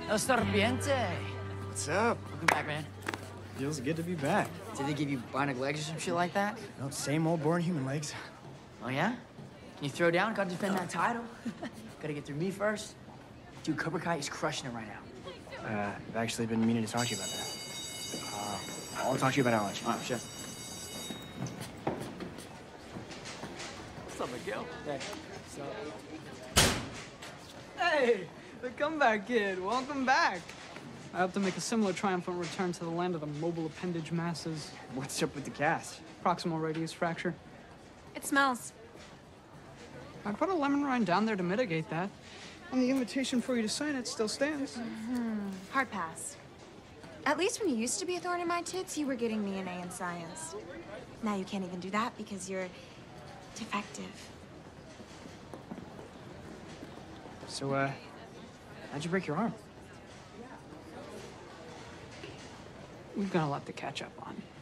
No starpiente. What's up? Welcome back, man. Feels good to be back. Did they give you bionic legs or some shit like that? No, same old boring human legs. Oh, yeah? Can you throw down? Gotta defend that title. Gotta get through me first. Dude, Cobra Kai is crushing it right now. I've actually been meaning to talk to you about that. I'll talk to you about it at lunch. All right, sure. What's up, Miguel? Hey. What's up? Hey, the comeback kid. Welcome back. I hope to make a similar triumphant return to the land of the mobile appendage masses. What's up with the cast? Proximal radius fracture. It smells. I put a lemon rind down there to mitigate that. And the invitation for you to sign it still stands. Hard pass. At least when you used to be a thorn in my tits, you were getting me an A in science. Now you can't even do that because you're defective. So, how'd you break your arm? We've got a lot to catch up on.